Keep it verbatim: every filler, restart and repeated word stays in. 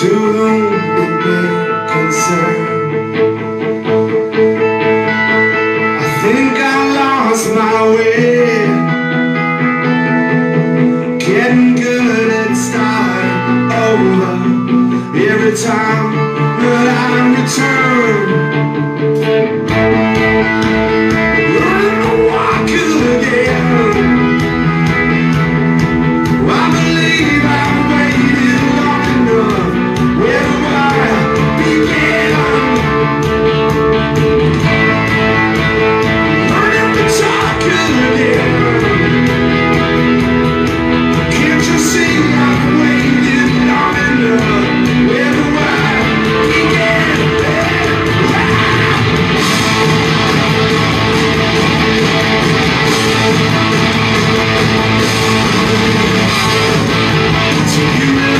to whom it may concern. I think I lost my way, getting good at starting over every time that I return. Learning to walk again. I believe I've waited long enough. Where do I begin? Learning to talk again. Can't you see I've waited long enough? Where do I begin? You